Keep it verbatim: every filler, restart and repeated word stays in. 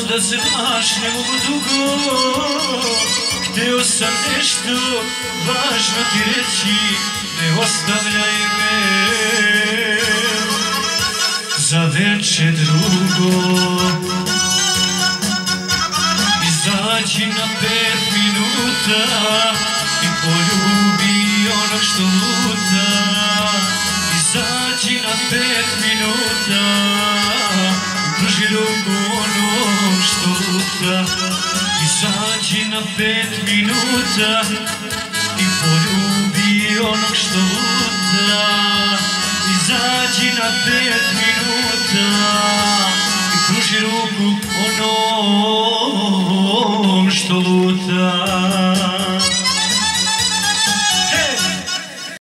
da znaš, ne mogu dugo. Hteo sam nešto važno ti reći, ne ostavljaj me za veče drugo. Izađi na pet minuta i poljubi onog što luta. Izađi na pet minuta i pruži ruku onom što luta. Izađi na pet minuta i poljubi onog što luta. Izađi na pet minuta i pruži ruku onom što luta.